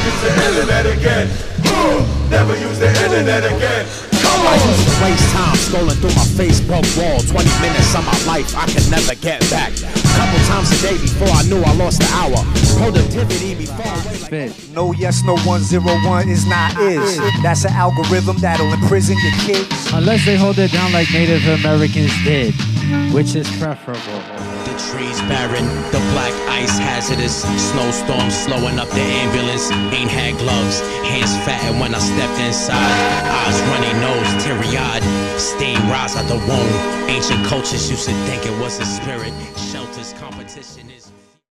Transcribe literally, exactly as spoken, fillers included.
use the internet again. Never use the internet again. I used to waste time scrolling through my Facebook wall. Twenty minutes of my life I can never get back. Couple times a day before I knew I lost the hour. Productivity before away like no yes, no one zero one is not is. That's an algorithm that'll imprison your kids. Unless they hold it down like Native Americans did, which is preferable. The trees barren, the black ice hazardous. Snowstorms slowing up the ambulance. Ain't had gloves, hands fattened when I stepped inside. Eyes runny, nose teary-eyed. Steam rise out the womb. Ancient cultures used to think it was a spirit. Shelters, competition is